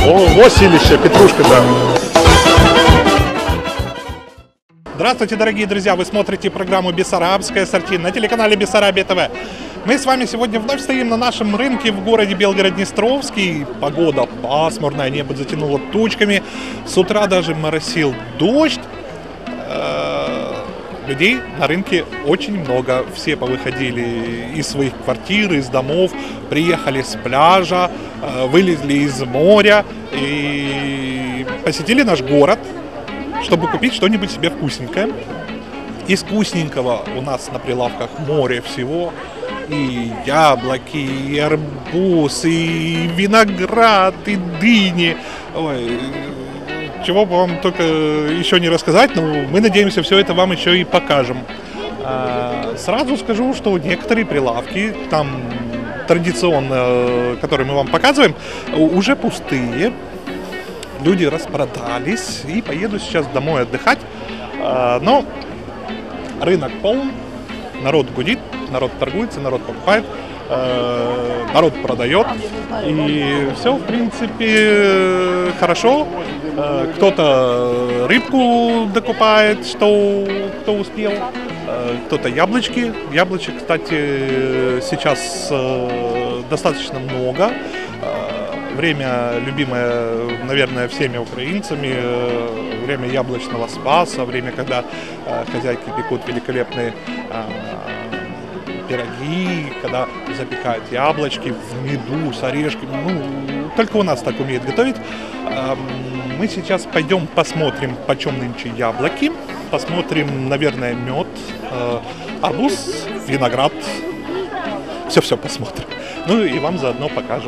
О, силище, петрушка, да. Здравствуйте, дорогие друзья! Вы смотрите программу «Бессарабское ассорти» на телеканале Бессарабия ТВ. Мы с вами сегодня вновь стоим на нашем рынке в городе Белгород-Днестровский. Погода пасмурная, небо затянуло тучками. С утра даже моросил дождь. Людей на рынке очень много. Все повыходили из своих квартир, из домов, приехали с пляжа, вылезли из моря и посетили наш город, чтобы купить что-нибудь себе вкусненькое. Из вкусненького у нас на прилавках море всего. И яблоки, и арбуз, и виноград, и дыни. Ой, чего бы вам только еще не рассказать, но мы надеемся, все это вам еще и покажем. Сразу скажу, что некоторые прилавки, там традиционно, которые мы вам показываем, уже пустые. Люди распродались и поеду сейчас домой отдыхать. Но рынок полон, народ гудит, народ торгуется, народ покупает, народ продает. И все, в принципе, хорошо. Кто-то рыбку докупает, кто успел, кто-то яблочки. Яблочек, кстати, сейчас достаточно много. Время любимое, наверное, всеми украинцами, время яблочного спаса, время, когда хозяйки пекут великолепные пироги, когда запекают яблочки в меду с орешками. Ну, только у нас так умеют готовить. Мы сейчас пойдем посмотрим, почем нынче яблоки, посмотрим, наверное, мед, арбуз, виноград. Все посмотрим. Ну и вам заодно покажем.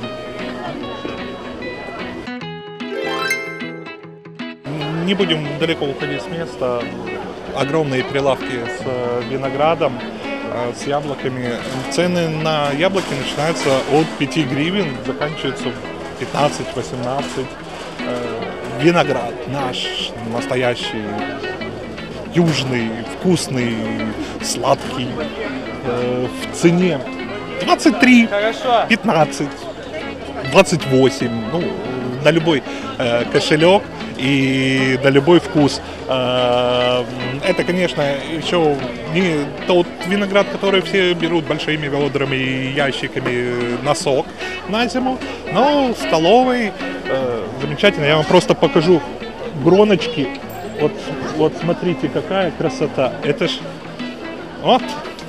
Не будем далеко уходить с места. Огромные прилавки с виноградом, с яблоками. Цены на яблоки начинаются от 5 гривен, заканчиваются 15-18. Виноград наш, настоящий, южный, вкусный, сладкий. В цене 23, 15, 28. Ну, на любой кошелек и на любой вкус. Это, конечно, еще не тот виноград, который все берут большими ведрами и ящиками на сок на зиму, но столовый замечательно. Я вам просто покажу гроночки. Вот смотрите, какая красота. Это ж вот.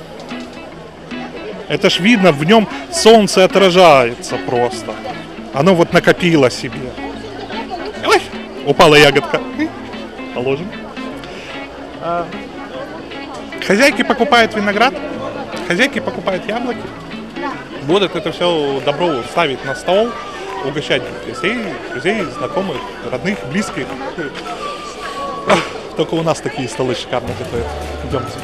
Это ж видно, в нем солнце отражается просто. Оно вот накопило себе. Ой, упала ягодка. Положим. Хозяйки покупают виноград, хозяйки покупают яблоки. Будут это все добро ставить на стол, угощать гостей, друзей, знакомых, родных, близких. Только у нас такие столы шикарные готовят. Идемте.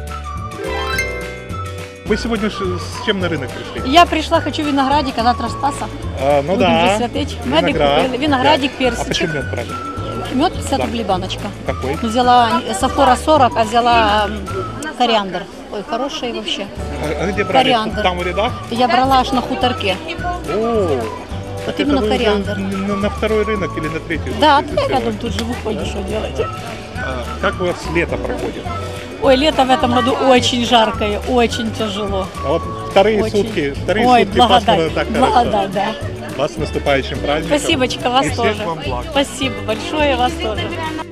Вы сегодня с чем на рынок пришли? Я пришла, хочу виноградика, завтра Спаса. Ну да. Виноград. Виноградик, персичек. А почему мед брали? Мед 50 рублей баночка. Какой? Взяла сафора 40, а взяла кориандр. Ой, хороший вообще. А где брали? Кориандр. Там в рядах? Я брала аж на хуторке. О, вот именно кориандр. На второй рынок или на третий? Да, я рядом тут живу, ходишь, что делать. Как у вас лето проходит? Ой, лето в этом году очень жаркое, очень тяжело. А вот вторые очень. Сутки Благодать. так Благодать, да. Вас с наступающим праздником. Спасибочка, вас и тоже. Всех вам благ. Спасибо большое, вас тоже.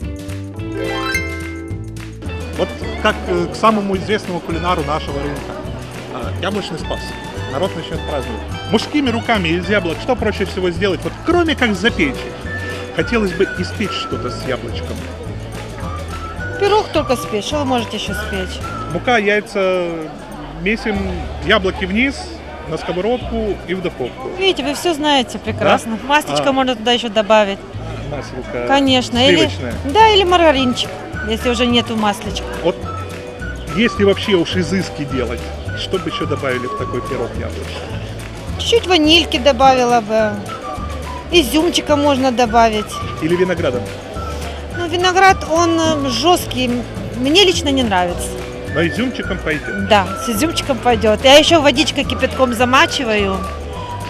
Вот как к самому известному кулинару нашего рынка. Яблочный спас. Народ начнет праздновать. Мужскими руками из яблок что проще всего сделать? Вот кроме как запечь. Хотелось бы испечь что-то с яблочком. Пирог только спеть. Что вы можете еще спеть? Мука, яйца, месим яблоки вниз, на сковородку и в духовку. Видите, вы все знаете прекрасно. Да? Маслечко можно туда еще добавить. Масло. Конечно. Сливочное. Да, или маргаринчик, если уже нету маслечка. Вот если вообще уж изыски делать, что бы еще добавили в такой пирог яблочный? Чуть-чуть ванильки добавила бы. Изюмчика можно добавить. Или виноградом? Ну, виноград, он жесткий. Мне лично не нравится. Но изюмчиком пойдет? Да, с изюмчиком пойдет. Я еще водичкой кипятком замачиваю.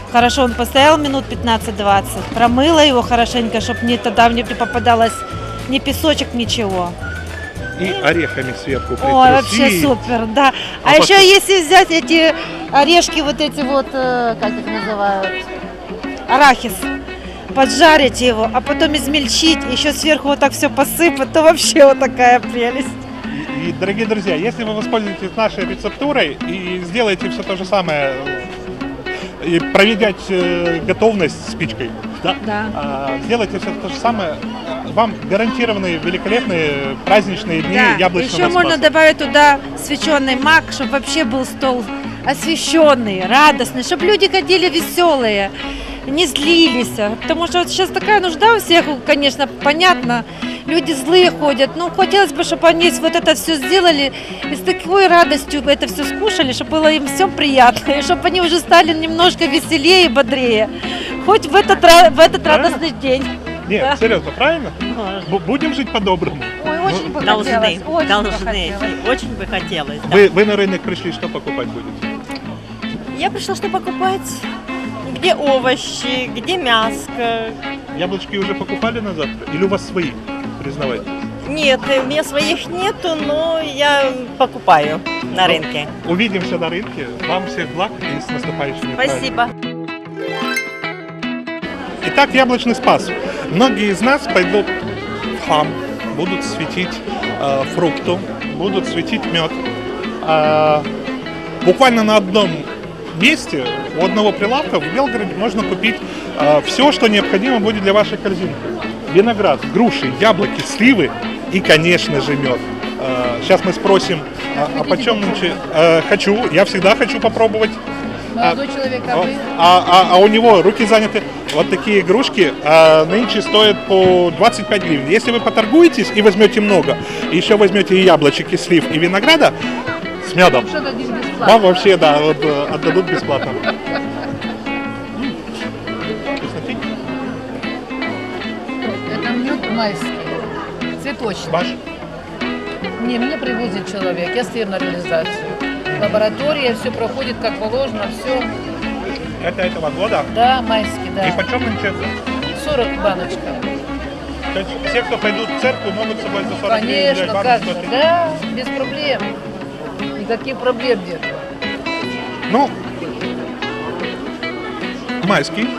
Хорошо, он постоял минут 15-20. Промыла его хорошенько, чтобы тогда мне не попадалось ни песочек, ничего. И орехами сверху Ой, вообще притрусить. супер, да. А еще если взять эти орешки, вот эти вот, как их называют, арахис, поджарить его, а потом измельчить, еще сверху вот так все посыпать, то вообще вот такая прелесть. И, дорогие друзья, если вы воспользуетесь нашей рецептурой и сделаете все то же самое, и проведете готовность спичкой, да? Да. Сделайте все то же самое, вам гарантированы великолепные праздничные дни яблочного Еще можно спаса. добавить туда свеченый мак, чтобы вообще был стол освещенный, радостный, чтобы люди ходили веселые, не злились. Потому что вот сейчас такая нужда у всех, конечно, понятно. Люди злые ходят. Ну, хотелось бы, чтобы они вот это все сделали и с такой радостью это все скушали, чтобы было им всем приятно, и чтобы они уже стали немножко веселее и бодрее. Хоть в этот радостный день. Нет, Да. серьезно, правильно? Будем жить по-доброму. Ой, очень бы Должны, хотелось. Очень бы должны, хотелось. очень бы хотелось. Да. Вы на рынок пришли, что покупать будете? Я пришла, что покупать, где овощи, где мяско. Яблочки уже покупали на завтра? Или у вас свои? Признавайте. Нет, у меня своих нету, но я покупаю на рынке. Увидимся на рынке. Вам всех благ и с наступающими праздниками. Спасибо. Итак, яблочный спас. Многие из нас пойдут в храм, будут светить фрукту, будут светить мед. Буквально на одном месте, у одного прилавка в Белгороде можно купить все, что необходимо будет для вашей корзинки. Виноград, груши, яблоки, сливы и, конечно же, мед. Сейчас мы спросим, а почем нынче? Хочу, я всегда хочу попробовать. Молодой человек, а вы? А у него руки заняты. Вот такие игрушки нынче стоят по 25 гривен. Если вы поторгуетесь и возьмете много, и еще возьмете и яблочек, и слив, и винограда с медом, Что дадим бесплатно? вам вообще, да, вот, отдадут бесплатно. Вкуснотень? Это мед майский, цветочный. Ваш? Не, мне привозит человек, я стою на реализацию. Лаборатория, все проходит как положено, все. Это этого года? Да, майский, И да. почем нынче? 40 баночка. То есть все, кто пойдут в церковь, могут с собой за 40 гривен Конечно, взять как баночку. же, да, без проблем. Никаких проблем нет. Ну, майский.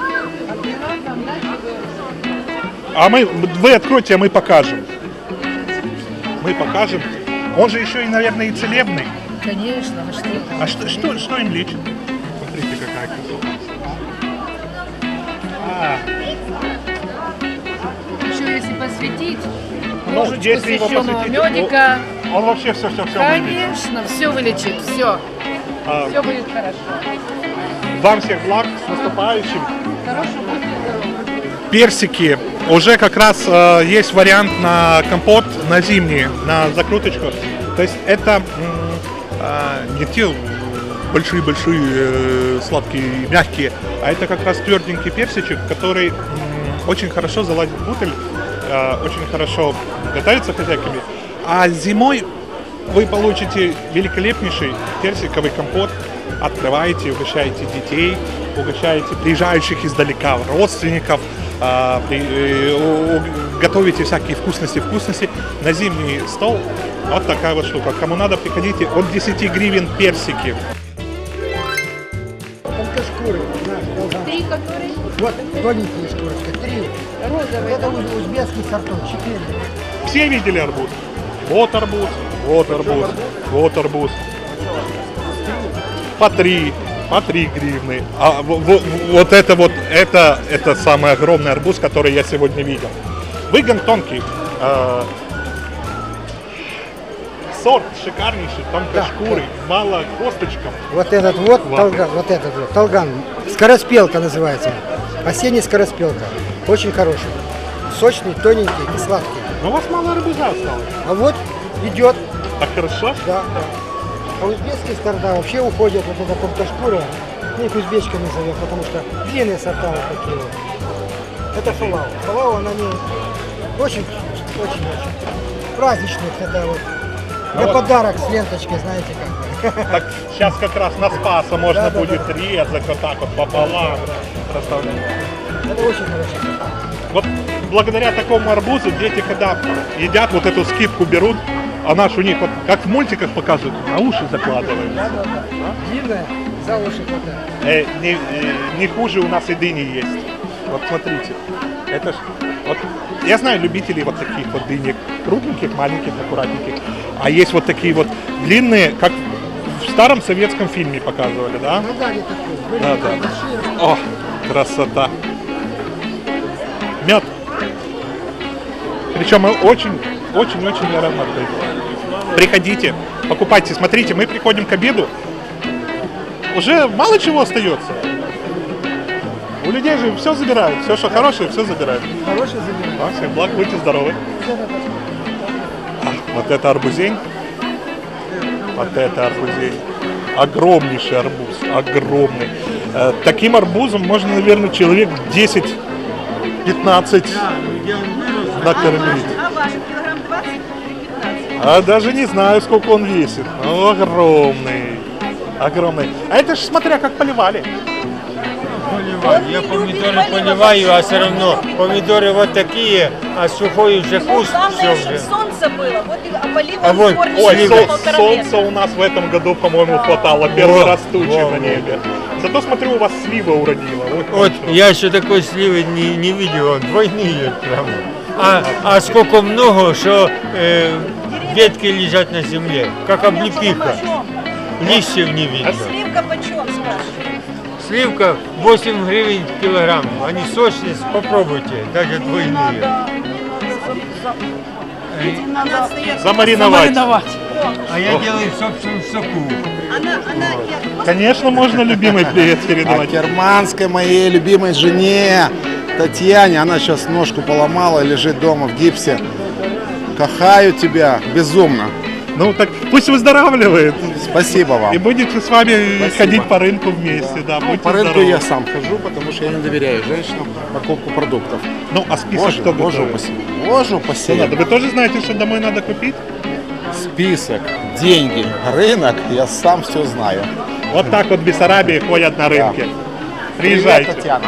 А вы откройте, а мы покажем. Мы покажем. Он же еще и, наверное, и целебный. Конечно, вы что? А что им лечит? Смотрите, какая красота. Еще если посветить, Ну, ложечку если его священного посветить, медика, Он вообще все вылечит. конечно, все вылечит, все. А, Все будет хорошо. Вам всех благ, с наступающим. Хорошего будьте здоровы. Персики. Уже как раз есть вариант на компот, на зимний, на закруточку. То есть это не те большие-большие сладкие и мягкие, а это как раз тверденький персичек, который очень хорошо залазит в бутыль, очень хорошо готовится хозяйками. А зимой вы получите великолепнейший персиковый компот, открываете, угощаете детей, угощаете приезжающих издалека родственников, готовите всякие вкусности на зимний стол. Вот такая вот штука. Кому надо, приходите. От 10 гривен персики. Только шкуры. Три, которые Вот тоненькие шкурочки. 3. розовые. Это узбекский сортов. 4. Все видели арбуз? Вот арбуз, вот арбуз, вот арбуз. По 3 гривны. А вот это самый огромный арбуз, который я сегодня видел. Выгон тонкий. Сорт шикарнейший, тонкошкурый, мало косточков. Вот этот вот Ладно. толган. Вот этот вот толган. Скороспелка называется. Осенний скороспелка. Очень хороший. Сочный, тоненький и сладкий. Но у вас мало арбуза осталось. А вот идет. Так хорошо? Да. А узбекские сорта вообще уходят. Вот эта тонкошкурая. Мы их узбечками назовем, потому что длинные сорта вот такие вот. Это фалау. Фалау, она не очень праздничных, это вот На подарок с ленточкой, знаете как. Так сейчас как раз на Спаса можно Да, да, будет резать вот так вот пополам. Расставлять. Это очень хорошо. Вот благодаря такому арбузу дети, когда едят, вот эту скидку берут, она ж у них, вот, как в мультиках показывают, на уши закладывают. Да. Длинная, за уши хватает. Не хуже у нас и дыни есть. Вот смотрите, это ж, вот, я знаю любителей вот таких вот дынек, кругленьких, маленьких, аккуратненьких. А есть вот такие вот длинные, как в старом советском фильме показывали, да? Ну да, не такой. Да, да. О, красота. Мед. Причем очень ароматный. Приходите, покупайте. Смотрите, мы приходим к обеду. Уже мало чего остается. У людей же все забирают. Все, что хорошее, все забирают. Хороший забирай. Всем благ, будьте здоровы. Вот это арбузень. Вот это арбузень. Огромнейший арбуз. Огромный. Таким арбузом можно, наверное, человек 10-15 накормить. А ваш килограмм 20 или 15? А даже не знаю, сколько он весит. Ну, огромный. Огромный. А это ж смотря как поливали. Поливаю. Я помидоры поливаю, а все равно помидоры вот такие, а сухой уже куст, все Главное, уже. чтобы солнце было. Вот и полива А вот, Ой, полтора солнца метра. у нас в этом году, по-моему, хватало. Первый Во, раз тучи во, на во. небе. Зато смотрю, у вас слива уродила. Вот я еще такой сливы не видел, он двойные прям. А сколько много, что ветки лежат на земле, как облепиха. Листьев не видно. Сливка почем, спрашиваю? Сливка 8 гривен килограмм. Они сочные, попробуйте, даже двойные. Она остается. Замариновать. А я делаю в собственном соку. Конечно, можно любимый привет А передавать. германской моей любимой жене Татьяне, она сейчас ножку поломала, лежит дома в гипсе. Кахаю тебя безумно. Ну так пусть выздоравливает. Спасибо вам. И будете с вами Спасибо. ходить по рынку вместе, да. Будьте По рынку здоровы. я сам хожу, потому что я не доверяю женщинам покупку продуктов. Ну, а список Боже, кто боже готовит? упаси. Боже Что упаси. надо? Вы тоже знаете, что домой надо купить? Список, деньги, рынок, я сам все знаю. Вот так вот в Бессарабии ходят на рынке. Приезжайте. Привет, Татьяна.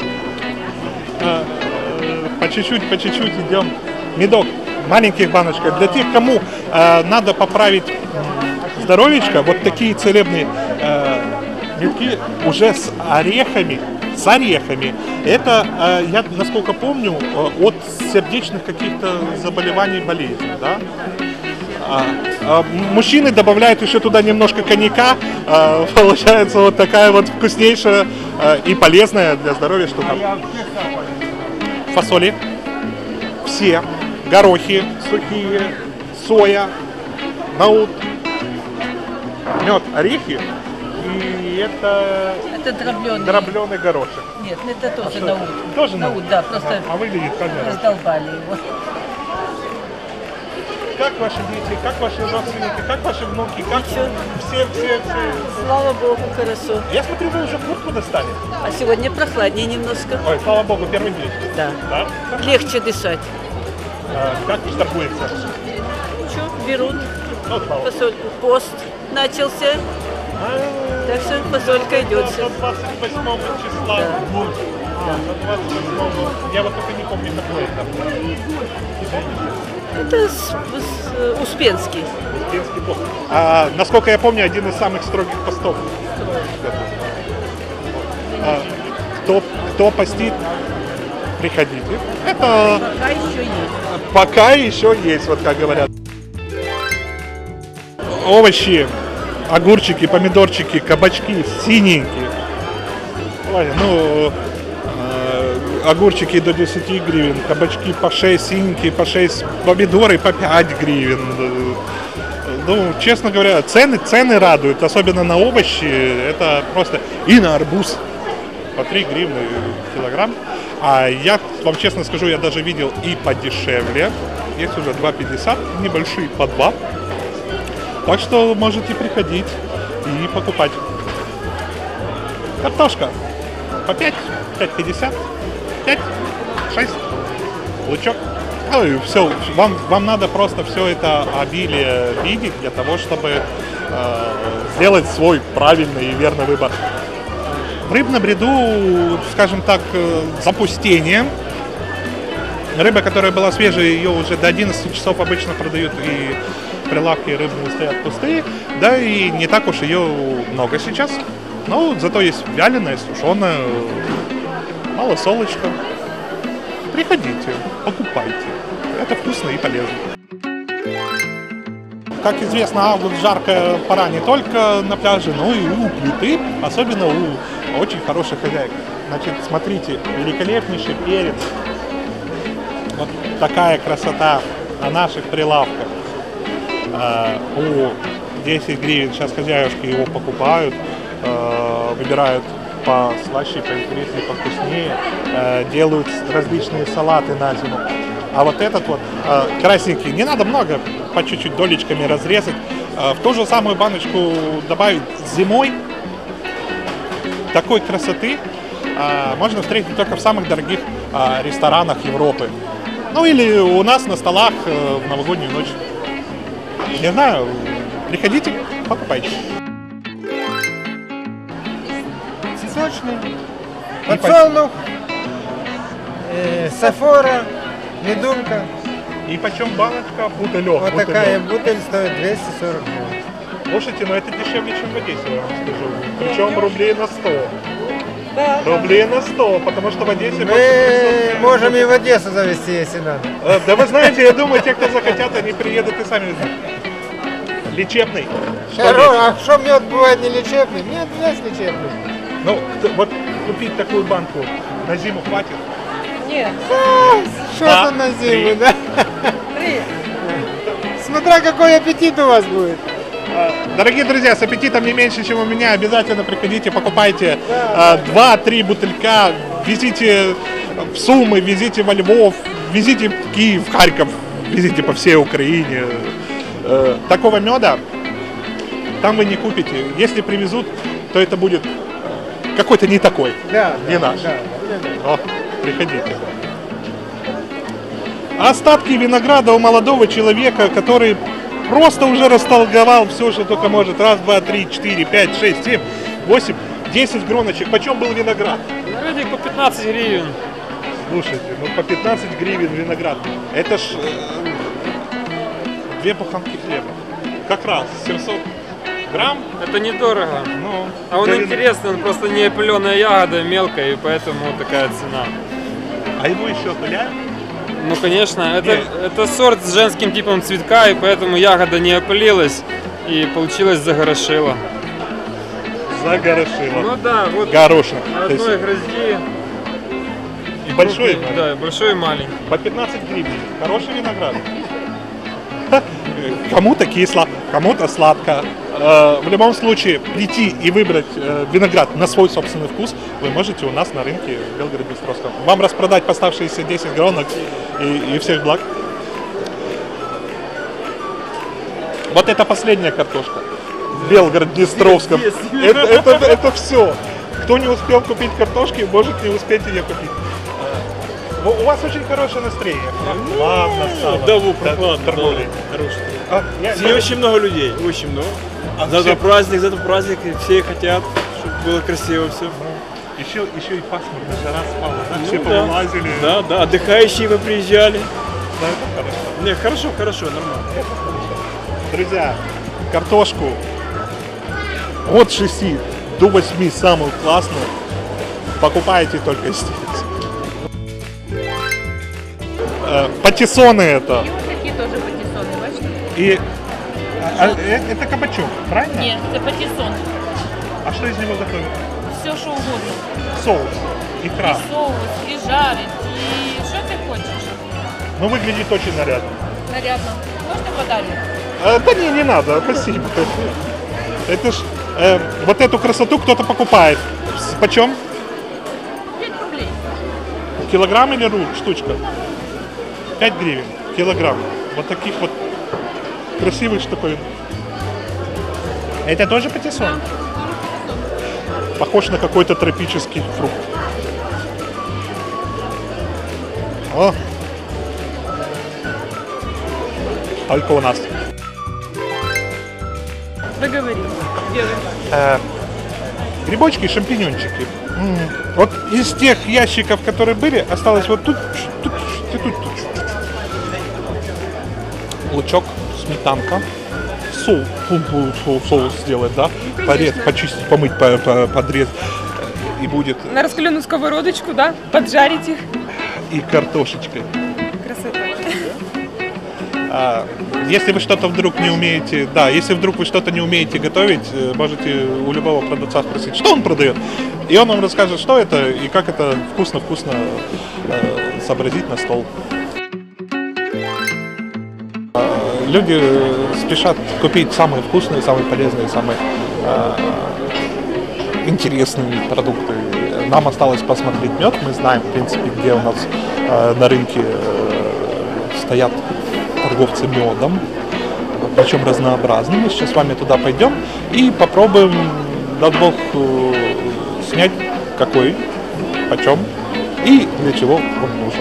По чуть-чуть идем. Медок, маленьких баночках. Для тех, кому надо поправить здоровечко, вот такие целебные медки уже с орехами. Это, я насколько помню, от сердечных каких-то заболеваний, болезней, да? Мужчины добавляют еще туда немножко коньяка, получается вот такая вот вкуснейшая и полезная для здоровья штука. Фасоли, все, горохи сухие, соя, наут, мед, орехи и это дробленый горошек. Нет, это тоже что наук. это? Тоже наук, наук? да, просто А выглядит как же? раздолбали его. Как ваши дети, как ваши родственники, как ваши внуки, как все. Слава Богу, хорошо. Я смотрю, вы уже куртку достали. А сегодня прохладнее немножко. Ой, слава богу, первый день. Да. Да? Легче дышать. Как торгуется? Что, берут Ну, слава богу. фасольку. Пост начался, так что фасолька идет. До 28 числа. Да. До 28. Я вот только не помню, какой это. Это Успенский. Успенский пост. Насколько я помню, один из самых строгих постов. Кто постит, приходите. Это Пока еще есть. пока еще есть, вот как говорят. Овощи, огурчики, помидорчики, кабачки синенькие. Ой, ну, огурчики до 10 гривен, кабачки по 6, синенькие по 6, помидоры по 5 гривен. Ну, честно говоря, цены радуют, особенно на овощи, это просто и на арбуз по 3 гривны килограмм. А я вам честно скажу, я даже видел и подешевле, есть уже 2,50, небольшие по 2. Так что можете приходить и покупать. Картошка по 5, 5,50, 5, 6, лучок Ну и все, вам надо просто все это обилие видеть для того, чтобы сделать свой правильный и верный выбор. В рыбном ряду, скажем так, запустение. Рыба, которая была свежая, ее уже до 11 часов обычно продают, и прилавки рыбные стоят пустые, да, и не так уж ее много сейчас. Но зато есть вяленая, сушеная, малосолочка. Приходите, покупайте. Это вкусно и полезно. Как известно, август жаркая пора не только на пляже, но и у плиты, особенно у очень хороших хозяек. Значит, смотрите, великолепнейший перец. Вот такая красота на наших прилавках. По 10 гривен сейчас хозяюшки его покупают, выбирают послаще, поинтереснее, повкуснее, делают различные салаты на зиму. А вот этот вот красненький, не надо много, по чуть-чуть долечками разрезать, в ту же самую баночку добавить зимой. Такой красоты можно встретить только в самых дорогих ресторанах Европы. Ну или у нас на столах в новогоднюю ночь. Не знаю, приходите, покупайте. Цветочный, подсолнух, сафора, медунка. И почем баночка? Бутылек. Вот такая бутыль стоит 240 гривен. Слушайте, но это дешевле, чем в Одессе, я вам скажу. Причем рублей на 100. Да. Рублей на 100, потому что в Одессе... Мы можем и в Одессу завести, если надо. Да вы знаете, я думаю, те, кто захотят, они приедут и сами возьмут. Лечебный. А что мед бывает не лечебный? Нет, есть лечебный. Ну, вот купить такую банку на зиму хватит? Нет. Что-то на зиму, да? 3. Смотря какой аппетит у вас будет. Дорогие друзья, с аппетитом не меньше, чем у меня, обязательно приходите, покупайте 2-3 бутылька, везите в Сумы, везите во Львов, везите в Киев, в Харьков, везите по всей Украине. Такого меда там вы не купите. Если привезут, то это будет какой-то не такой, не наш. О, приходите. Остатки винограда у молодого человека, который просто уже растолговал все, что только может. 1, 2, 3, 4, 5, 6, 7, 8, 10 гроночек. Почем был виноград? Вроде по 15 гривен. Слушайте, ну по 15 гривен виноград. Это ж 2 буханки хлеба. Как раз 700 грамм. Это недорого. Ну, а он интересный, он просто не опыленная ягода, мелкая, и поэтому такая цена. А его еще опыляют? Ну, конечно, это сорт с женским типом цветка, и поэтому ягода не опылилась, и получилось загорошило. Загорошило. Ну да, вот горошин. На одной грозди. И большой? Крупный, да, большой и маленький. По 15 гривен. Хороший виноград. Кому-то кисло, кому-то сладко. В любом случае, прийти и выбрать виноград на свой собственный вкус вы можете у нас на рынке в Белгороде-Днестровском. Вам распродать поставшиеся 10 гронок и всех благ. Вот это последняя картошка в Белгороде-Днестровском. Это все. Кто не успел купить картошки, может не успеть ее купить. У вас очень хорошее настроение. Ладно, да, торговли. Хороший. Очень много людей, очень много. Завтра праздник, и все хотят, чтобы было красиво все. Еще и пасмурно, жара спала, да? Все повылазили. Да, отдыхающие вы приезжали. Да, это хорошо. Не, хорошо, нормально. Друзья, картошку от 6 до 8 самую классную покупаете только здесь. Патиссоны это. И вот такие тоже патиссоны, бачите? И это кабачок, правильно? Нет, это патиссон. А что из него готовят? Все, что угодно. Соус, икра. И соус, и жарить, и что ты хочешь? Ну, выглядит очень нарядно. Нарядно. Можно подарок? Да не надо, спасибо. Это ж, вот эту красоту кто-то покупает. Почем? 5 рублей. Килограмм или штучка? 5 гривен, килограмм. Вот таких вот красивых штуковин. Это тоже патиссон? Да. Похож на какой-то тропический фрукт. О! только у нас. Договорились. Грибочки, шампиньончики. Вот из тех ящиков, которые были, осталось вот тут. Лучок, сметанка, соус сделать, да? Порезать, почистить, помыть, подрезать. И будет... На раскаленную сковородочку, да? Поджарить их. И картошечкой. Красота. Если вы что-то вдруг не умеете, если вдруг вы что-то не умеете готовить, можете у любого продавца спросить, что он продает, и он вам расскажет, что это и как это вкусно-вкусно сообразить на стол. Люди спешат купить самые вкусные, самые полезные, самые интересные продукты. Нам осталось посмотреть мед, мы знаем, в принципе, где у нас на рынке стоят торговцы медом, причем разнообразными. Мы сейчас с вами туда пойдем и попробуем, даст Бог, снять какой, почем и для чего он нужен.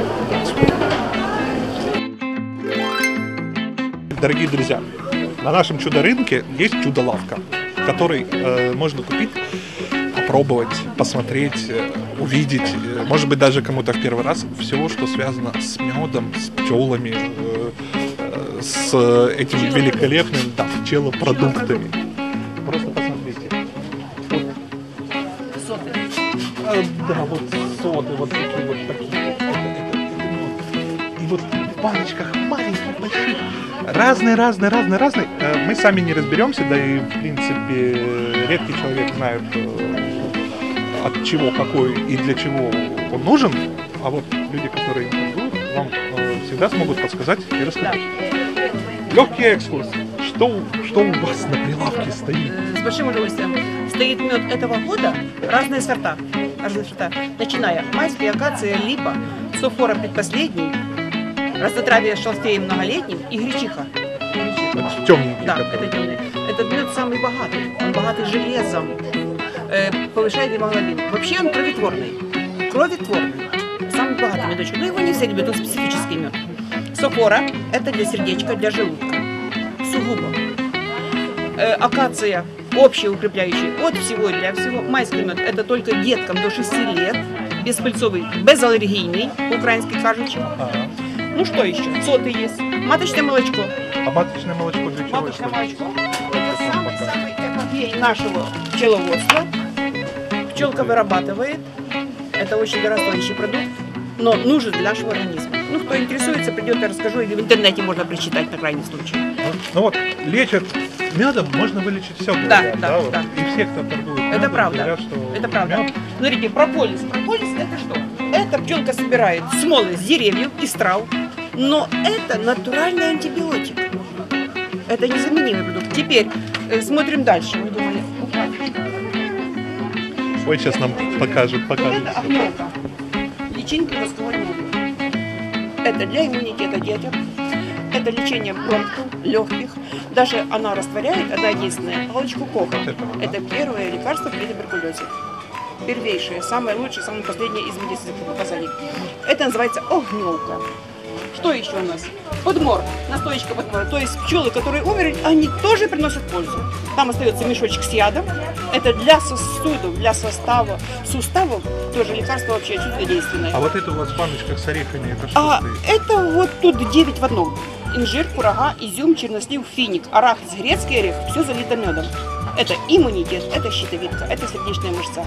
Дорогие друзья, на нашем чудо-рынке есть чудо-лавка, в которой можно купить, попробовать, посмотреть, увидеть, может быть, даже кому-то в первый раз, всего, что связано с медом, с пчелами, с этим великолепным пчелопродуктами. Просто посмотрите. Соты. Вот соты, вот такие вот такие. И вот в баночках маленьких, больших. Разные. Мы сами не разберемся, да и в принципе редкий человек знает, от чего, какой и для чего он нужен. А вот люди, которые торгуют, вам всегда смогут подсказать и рассказать. Легкий экскурс. Что у вас на прилавке стоит? С большим удовольствием. Стоит мед этого года, разные сорта. Начиная майская, акация, липа, софора предпоследний, разнотравие с шалфеем многолетним и гречиха. Темненький. Да, это темный. Этот мед самый богатый. Он богатый железом, повышает гемоглобин. Вообще он кроветворный. Самый богатый медочек. Но его не все любят, он специфический мед. Софора – это для сердечка, для желудка. Сугубо. Акация – общеукрепляющий от всего и для всего. Майский мед – это только деткам до 6 лет. Беспыльцовый, безаллергийный, по-украински кажучи. Ну что еще? Соты есть. Маточное молочко. А маточное молочко для чего? Маточное молочко. Это самый эпопей нашего пчеловодства. Пчелка вырабатывает. Это очень дорогостоящий продукт, но нужен для нашего организма. Ну, кто интересуется, придет, я расскажу, или в интернете можно прочитать на крайний случай. Ну вот, лечат медом, можно вылечить все. Да. И все, кто торгует медом, Это правда. говорят, что Это правда. мед... Смотрите, прополис. Прополис это что? Это пчелка собирает смолы с деревьев, из трав, но это натуральный антибиотик. Это незаменимый продукт. Теперь смотрим дальше. Мы думали, Ой, сейчас нам покажут. Это охмелка. Личинки восковой моды. Это для иммунитета детям. Это лечение бронхов, легких. Даже она растворяет, одна единственная, палочку Коха. Это первое лекарство при туберкулезе. Первейшее, самое лучшее, самое последнее из медицинских показаний. Это называется охмелка. Что еще у нас? Подмор, настоечка подмора. То есть пчелы, которые умерли, они тоже приносят пользу. Там остается мешочек с ядом. Это для сосудов, для суставов. Тоже лекарство вообще чудодейственное. А вот это у вас в баночках с орехами, это что стоит? Это вот тут 9 в одном. Инжир, курага, изюм, чернослив, финик, арахис, грецкий орех. Все залито медом. Это иммунитет, это щитовидка, это сердечная мышца.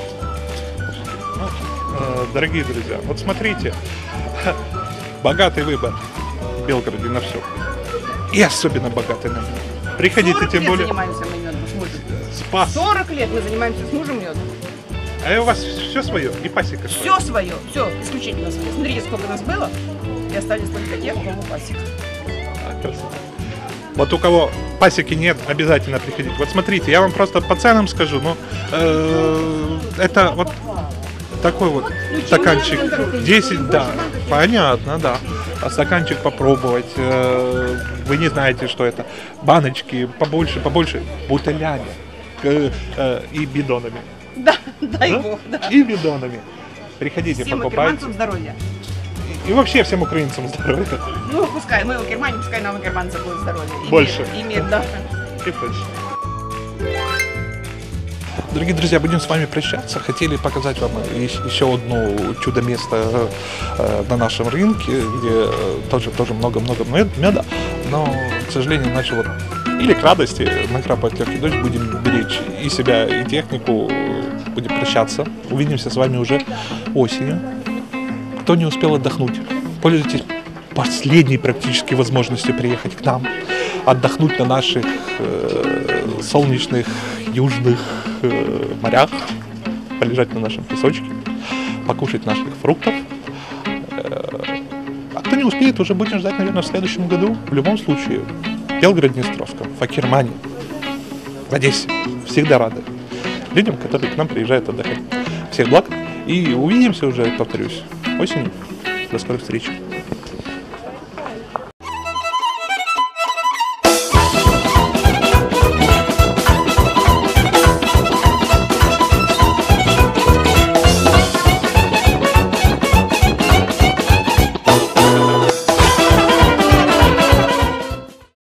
Дорогие друзья, вот смотрите. Богатый выбор в Белгороде на все. И особенно богатый на мед. Приходите, тем более. 40 лет занимаемся мы медом с мужем. Спас. 40 лет мы занимаемся с мужем медом. А у вас все свое? И пасека своя? Все свое, все, исключительно свое. Смотрите, сколько нас было, и остались только те, у кого пасека. Вот у кого пасеки нет, обязательно приходите. Вот смотрите, я вам просто по ценам скажу, но это вот такой вот стаканчик 10, да, понятно, да. А стаканчик попробовать, вы не знаете, что это. Баночки побольше, бутылями и бидонами. Да, дай бог, да. И бидонами. Приходите, Всем покупайте. окерманцам здоровья. И вообще всем украинцам здоровья. Ну, пускай мы в Германии, пускай нам германцам будет здоровье. И Больше. Мир, и мир, да. И больше. Дорогие друзья, будем с вами прощаться. Хотели показать вам еще одно чудо-место на нашем рынке, где тоже много-много меда, но, к сожалению, начало или к радости накрапывать легкий дождь. Будем беречь и себя, и технику. Будем прощаться. Увидимся с вами уже осенью. Кто не успел отдохнуть, пользуйтесь последней практически возможностью приехать к нам, отдохнуть на наших солнечных южных морях, полежать на нашем песочке, покушать наших фруктов. А кто не успеет, уже будем ждать, наверное, в следующем году. В любом случае, в Белгороде-Днестровском, в Акермане, в Одессе всегда рады людям, которые к нам приезжают отдыхать. Всех благ и увидимся уже, повторюсь, осенью. До скорых встреч.